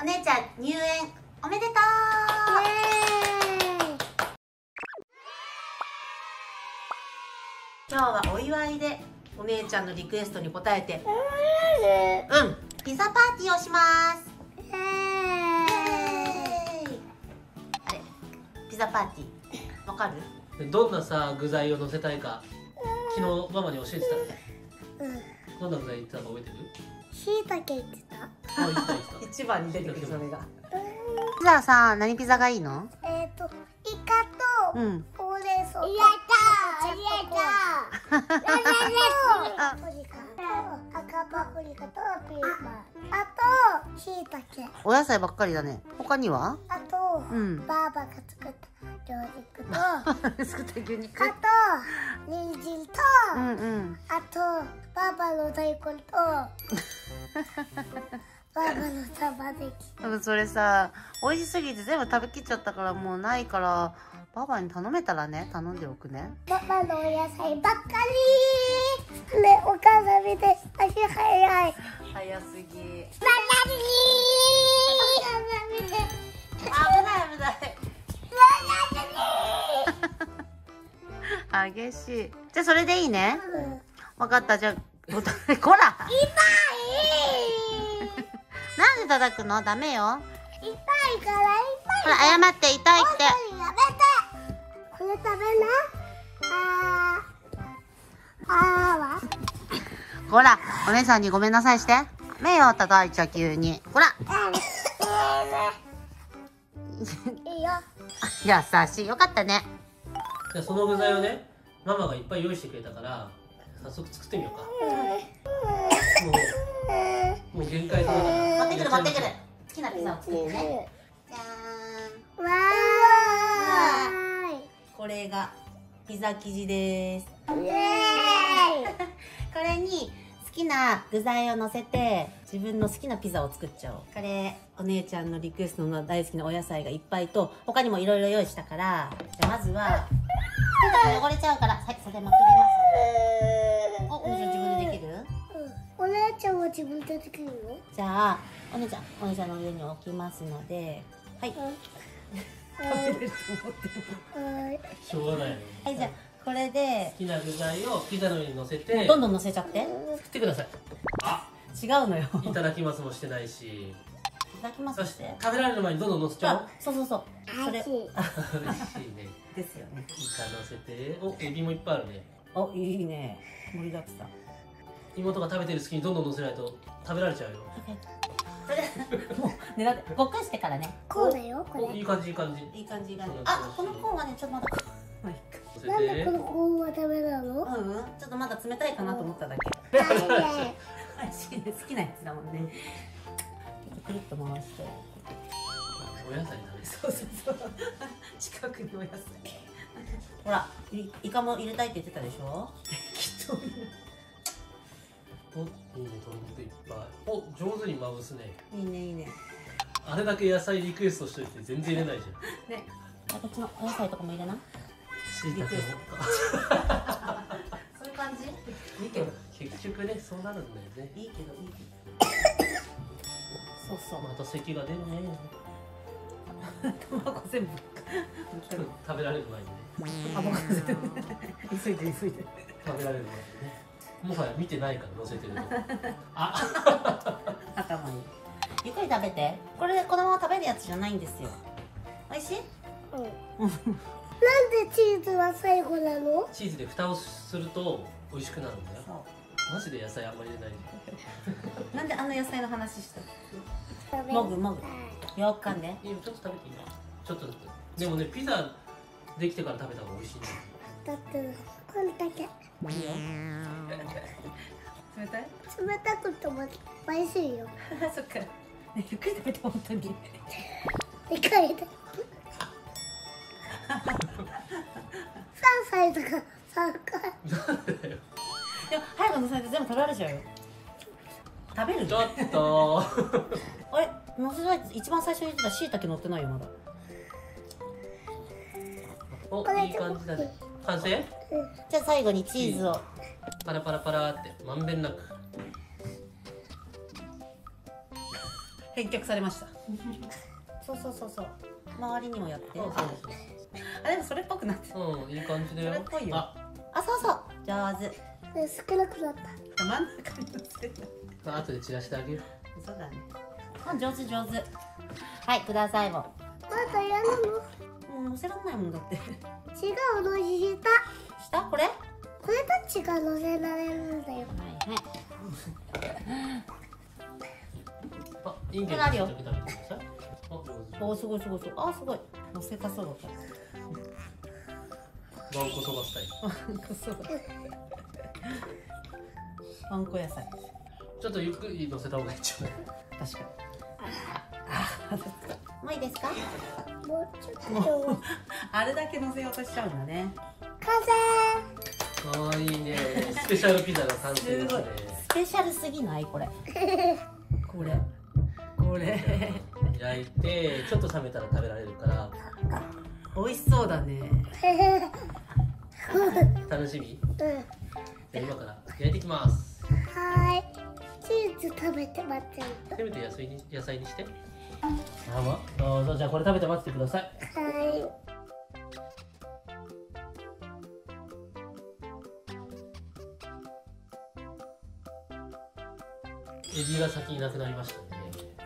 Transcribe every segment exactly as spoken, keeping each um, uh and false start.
姉ちゃん入園おめでとう。今日はお祝いでお姉ちゃんのリクエストに応えて、うんピザパーティーをします。イエーイ。あれピザパーティーわかる？ どんなさ具材を乗せたいか昨日ママに教えてたね。うん。どんな具材言ってたか覚えてる？ しいたけ言ってた。 あ、言ってた言ってた。 一番に出てくるそれが。ピザさ、何ピザがいいの？ えっとイカとうんほうれん草と。やったー。やったー。パプリカと赤パプリカとピーマン。あとしいたけ。 お野菜ばっかりだね。他には？ あと、 うん、 ばあばが作った料理と作った牛肉。 あと人参と、 うんうん、 あとばあばの大根とばあばの玉ねぎ。 多分それさ美味しすぎて全部食べきっちゃったからもうないからばばに頼めたらね、頼んでおくね。 ばばのお野菜ばっかりね。お母さん見て足早い。 早すぎ。 ばっかりお母さん見て危ない危ない。激しい。じゃあそれでいいね。分かった。じゃあこら。痛い。なんで叩くの？ダメよ。 痛いから痛い。 ほら謝って痛いって。 やめて。これ食べな。あーあーは。 ほらお姉さんにごめんなさいして。ダメよ叩いちゃ急に。ほら。 いいよ。 優しい。よかったね。 じゃあその具材をねママがいっぱい用意してくれたから早速作ってみようか。もうもう限界そうだから。 持ってくる持ってくる。好きなピザを作ってね。じゃーん。 わーい。 これがピザ生地です。 イエーイ。 これに好きな具材を乗せて自分の好きなピザを作っちゃおう。これお姉ちゃんのリクエストの大好きなお野菜がいっぱいと他にもいろいろ用意したから、じゃあまずは手が汚れちゃうから、はい、それまくります。お、お姉ちゃん自分でできる？ お姉ちゃんは自分でできるの？ じゃあお姉ちゃんお姉ちゃんの上に置きますので、はい。食べれると思ってる。 しょうがないよ。 はい、じゃあこれで好きな具材をピザの上に乗せてどんどん乗せちゃって。 振ってください。あ、 違うのよ。 いただきますもしてないし。 いただきますそしして。 食べられる前にどんどん乗せちゃおう。 そうそうそう。それ。 嬉しいね。 ですよね。 イカ乗せて、お、エビもいっぱいあるね。 お、いいね。盛りだくさん。 妹が食べてる隙にどんどん乗せないと食べられちゃうよ。 それでもう狙ってごっくんしてからね。 こうだよこれ。 お、いい感じいい感じ。 いい感じいい感じ。あ、このコーンはねちょっとまだ。 乗せなんでてこのコーンはダメなの？ うんうん。ちょっとまだ冷たいかなと思っただけ。 ダメ。 美味しいね。好きなやつだもんね。くるっと回して。 お野菜食べる。 そうそうそう。近くにお野菜。ほら、イイカも入れたいって言ってたでしょ。適当に。 お、いいね、鶏肉いっぱい。お、上手にまぶすね。 いいねいいね。 あれだけ野菜リクエストしといて全然入れないじゃん。 ね。あ、こっちのお野菜とかも入れな。 しいたけも。 そういう感じ。いいけど。 結局ね、そうなるんだよね。 いいけどいいけど。そうそう。 また咳が出るね。 卵全部。 食べられる前にね。 あ、僕急いで急いで。 食べられる前にね。もはや見てないから乗せてるの。あ、 頭に。ゆっくり食べて。これこのまま食べるやつじゃないんですよ。美味しい？ うん。なんでチーズは最後なの？ チーズで蓋をすると美味しくなるんだよ。マジで野菜あんまり入れないで。 なんであの野菜の話した？ 食べもぐもぐ。よく噛んで。 いいよ、ちょっと食べていいよ。ちょっとずつ。でもね、ピザできてから食べた方が美味しいね。 だってこれだけ。 いいよ。冷たい？ 冷たくても美味しいよ。 そっか。ね、ゆっくり食べて本当に。 理解で。三歳とか三回。 でもでも早く乗せないと全部食べられちゃうよ。食べる？ ちょっと。 あれ、乗せない一番最初に言ってた椎茸乗ってないよまだ。 お、いい感じだね。完成？ じゃあ最後にチーズを。 パラパラパラってまんべんなく。 返却されました。 そうそうそうそう。周りにもやって。 そうそうあ、でもそれっぽくなってる。 そう。うん、いい感じだよ。 それっぽいよ。 あ、 あ、そうそう。上手。 少なくなった。 真ん中に乗せて。 あとで散らしてあげる。 そうだね。あ、上手上手。はい、くださいも。 まだやるの？ うん、乗せらんないもんだって。 違うの下。 下これ？はこれたちが乗せられるんだよ。 いはい。 あ、いいんこれあるよ食べてください。あ、上手。 おー、すごいすごいすごい。あ、すごい。乗せたそうだった。 わんこそばスタイル。 あ、そうだ。わんこ野菜。 ちょっとゆっくり乗せた方がいいんじゃない？ 確かに。あ、もういいですか？ もうちょっもと。 うあれだけ乗せようとしちゃうんだね。 完かわいいね。スペシャルピザが完成すですごいね。。 スペシャルすぎないこれ。これ。これ。 焼いてちょっと冷めたら食べられるから美味しそうだね。 成。 楽しみ。 うん。 じゃあ今から焼いていきます。 はい。チーズ食べて待ってる。 せめて野菜に野菜にして。あま、どうぞ。じゃあこれ食べて待っててください。 はい。 エビが先になくなりましたね。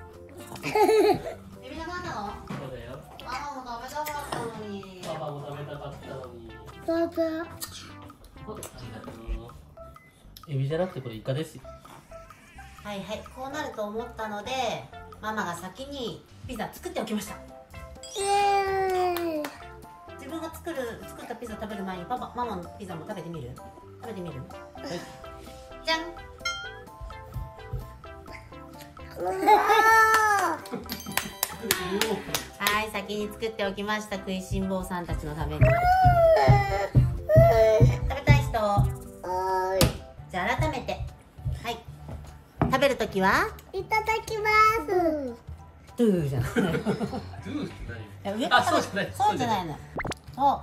エビなかったの？ そうだよ。 ママも食べたかったのに。 パパも食べたかったのに。 どうぞ。 ありがとう。エビじゃなくてこれイカですよ。 はいはい、こうなると思ったので、ママが先にピザ作っておきました。 イエーイ。 自分が作る作ったピザ食べる前にパパママのピザも食べてみる？食べてみる？ はい。 じゃん。 うわはい、先に作っておきました。食いしん坊さんたちのために。 ー。 食べたい人？ はじゃあ改めて、はい。食べるときは？ い。いただきます。 ドゥーじゃない。 ドゥーっていや上何？あ、 からそうじゃない。 そうじゃないの。そう。はい。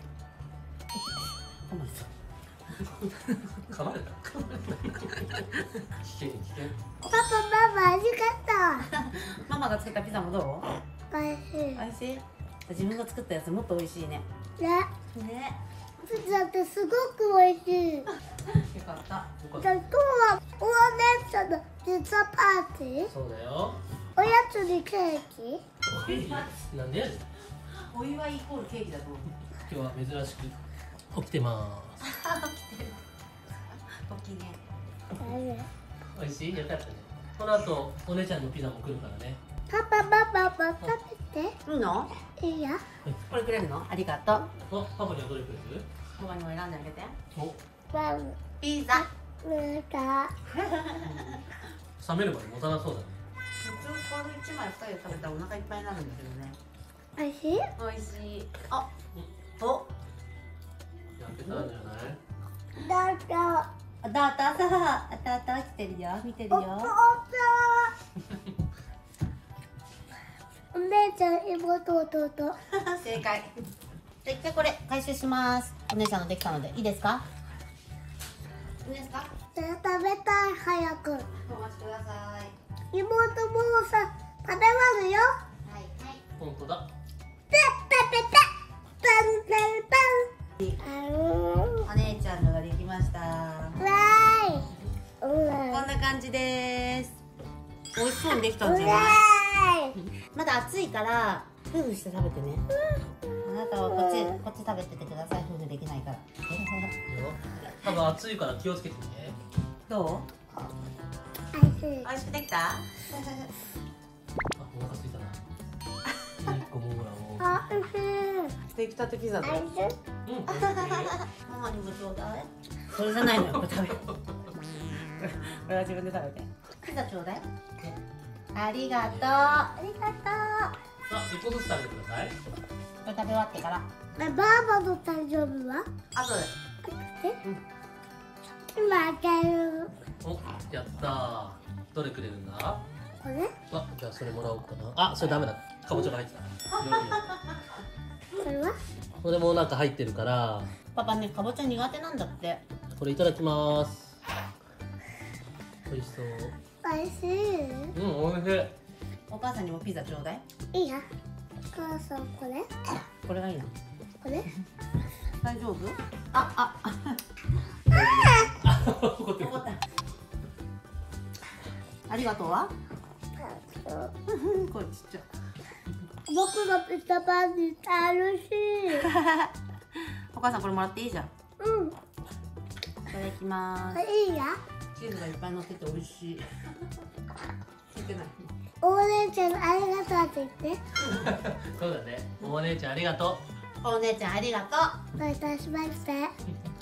お前さ噛まれた。噛まれた。危険危険。 パパママありがとママが作ったピザもどう？ う。おいしい。 美味しい？自分が作ったやつもっと美味しいね。 ね。 ね。 ピザってすごく美味しい。 よかった。 よかっじゃあ今日はお姉ちゃんのピザパーティー。 た。そうだよ。 おやつにケーキ。 なんでやねん。 お祝いイコールケーキだと思う。 今日は珍しく起きてます。 起きてる。起きね。 美味しい？よかったね。この後お姉ちゃんのピザも来るからね。 パパママも食べて。 いいの？ いいよ。 これくれるの？ありがとう。 あ、パパにはどれくれる？ パパにも選んであげて。 お、 ワン。 ピザ。 なんか。 冷めるまで持たなそうだね。 普通これ一枚二人で食べたらお腹いっぱいになるんだけどね。 美味しい。 美味しい。あ、お。 焼けたんじゃない？ どうぞ。 あたあたあたあたあた来てるよ。見てるお父よ。 さん。お姉ちゃん、妹、弟。 正解。じゃあ一回これ回収します。お姉さんのできたのでいいですか？いいですか？ 食べたい、早く。 お待ちください。 妹もさ、食べますよ。 はいはい。 本当だ。 ペッペペペパンパンパン。あのお姉ちゃんのができました。 ー、わーい。うこわんな感じです。美味しそうにできたんーい。 じゃない？まだ熱いから夫婦して食べてね。あなたはこっちこっち食べててください。夫婦できないから。 多分暑いから気をつけてね。 ど美味しい。 う？美味しくできた？ あ、お腹空いたな。いっこもぐらも。 あ、美味しい。 できたてピザだよ。 美味しい。 うん。 ママにもちょうだい。それじゃないのよ。これ食べよう。これは自分で食べて。ピザちょうだい。ありがとう。ありがとう。 あ、一個ずつ食べてください。 これ食べ終わってから。 ばばあの誕生日は？ あとで。 今開ける。 お、やったー。どれくれるんだ？ これ？ あ、じゃあそれもらおうかな。あ、それダメだ。かぼちゃが入ってた。 これは？ これもなんか入ってるから、 パパね、かぼちゃ苦手なんだって。 これいただきます。美味しそう。 美味しい。 うん、美味しい。 お母さんにもピザちょうだい。 いいや。お母さんこれ。 これがいいな。 これ。 大丈夫？ああ怒ってる。 怒った。ありがとうは？これちっちゃい。 僕のピザパンに楽しい。 お母さんこれもらっていいじゃん。 うん。 いただきます。 いいや。 チーズがいっぱい乗ってて美味しい。聞いてない。 お姉ちゃんありがとうって言って。 そうだね。お姉ちゃんありがとお姉ちゃんありがとう。 どういたしまして。 う。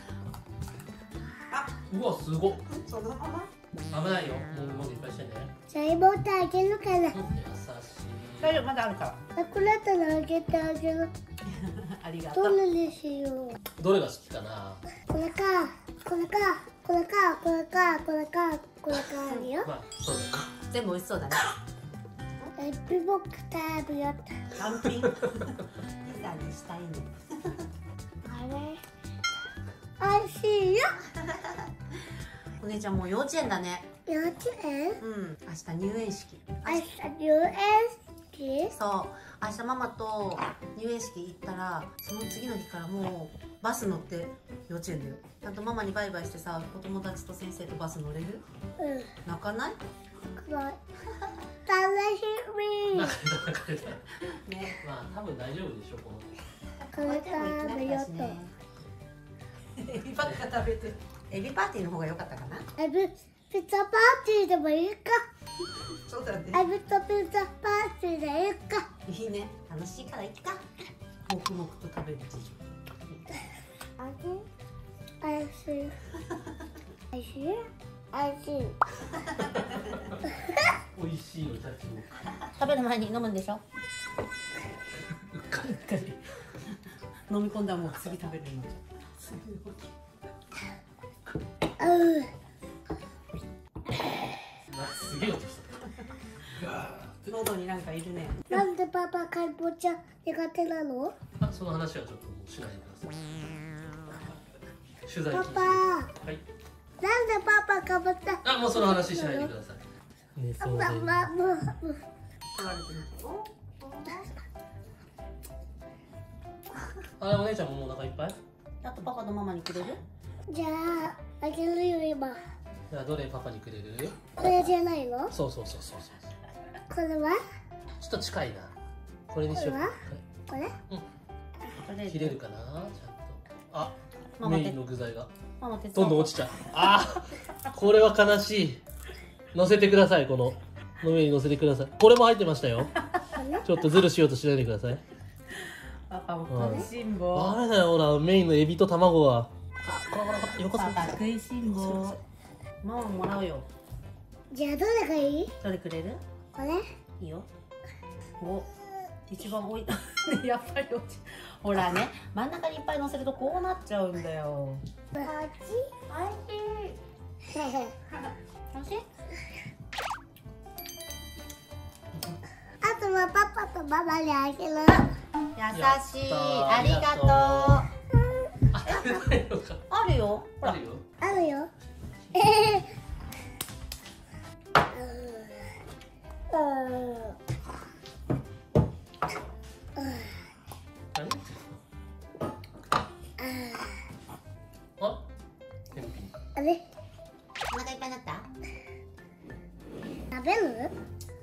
うわすごっ。 そのまま。 危ないよ。もうもういっぱいしてね。 じゃあ妹あげるから。 優しい。 大丈夫まだあるから。 チョコレートのあげてあげる。 ありがとう。 どれにしよう。 どれが好きかな。 これか。これか。これか。これか。これか。これかあるよ。 まあそうだね。 全部美味しそうだね。 エビボック食べよった。 単品。ピザにしたいね。 あれ。おいしいよ。 お姉ちゃんもう幼稚園だね。 幼稚園。 うん。明日入園式。 明日入園式。 そう。明日ママと入園式行ったら、その次の日からもうバス乗って幼稚園だよ。ちゃんとママにバイバイしてさ、お友達と先生とバス乗れる？ うん。 泣かない？ 黒い。楽しみ。 なんか泣かれた。 ね。 まあ多分大丈夫でしょこの。 これから食べようと。 エビばっか食べてる。エビパーティーの方が良かったかな。 エビピザパーティーでもいいか。 そうだね。 エビとピザパーティーでいいか。 いいね。楽しいからいいか。黙々と食べる事情。 おいしい。おいしい。おいしい。 美味しいのキャッチも。 食べる前に飲むんでしょ。 うっかりうっかり。 飲み込んだらもう次食べるの。 うん。 すげえ音した。 喉になんかいるね。 なんでパパかぼちゃ苦手なの？ あ、その話はちょっともうしないでください。取材パパ、 禁止。はい。 なんでパパかぼちゃ？ あ、もうその話しないでください。ね、そうママもう。 取られてる。 あ、お姉ちゃんももうお腹いっぱい。 あとパパとママにくれる？ じゃああげるよ今。 じゃあどれパパにくれる？ これじゃないの？ そうそうそうそうそう。 これは？ ちょっと近いな。これにしようか。 これ？ これ切れるかな、ちゃんと。あ、 ママメインの具材がママ手伝う。 どんどん落ちちゃう。あー、これは悲しい。乗せてください、このの上に乗せてください。これも入ってましたよ。ちょっとズルしようとしないでください。 パパも食いしん坊。 あれだよ、ほら、メインのエビと卵は。こらこらこら、よこそ。 パパ食いしん坊。ママももらうよ。 じゃあどれがいい？ どれくれる？ これ？ いいよ。お、一番多い。やっぱり落ち。ほらね、真ん中にいっぱい乗せるとこうなっちゃうんだよ。 おいしい。おいしい。 楽しい？ あとはパパとママにあげる。 優しい。ありがとう。 あ、食べないのか。 あるよ。ほらある。よ。 あるよ。ええ。 何？あ、天秤。 あれ？ お腹いっぱいになった？ 食べる？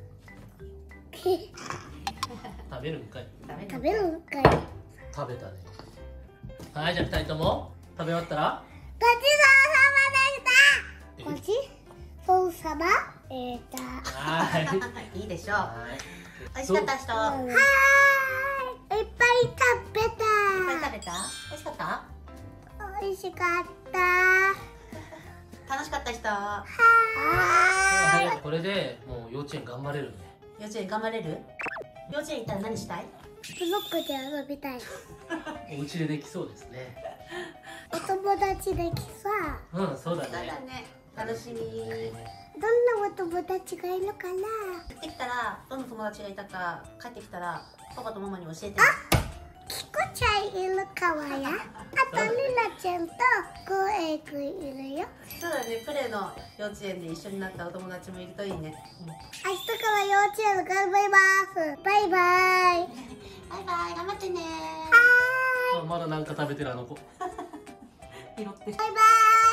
食べるんかい。 食べるんかい。 食べたね。はい、じゃあ二人とも食べ終わったら。 ごちそうさまでした。ごちそうさまでした。 はい。 いいでしょう。 はい美味しかった人。 はーい。いっぱい食べた。 いっぱい食べた？美味しかった？ 美味しかった。 楽しかった人。 はーい。 これでもう幼稚園頑張れるね。 幼稚園頑張れる？幼稚園行ったら何したい？ ブロックで遊びたい。 お家でできそうですね。 お友達できさ。 うん、そうだそうだね。 ね。楽しみ。 どんなお友達がいるかな。 帰ってきたらどんな友達がいたか帰ってきたらパパとママに教えてね。 キコちゃんいるかわや。ああとルナちゃんとコウエイくんいるよ。 そうだね、プレの幼稚園で一緒になったお友達もいるといいね。 明日から幼稚園頑張ります。バイバイ。 バイバイ、頑張ってね。 はーい。 あまだなんか食べてるあの子。 拾って。 バイバイ。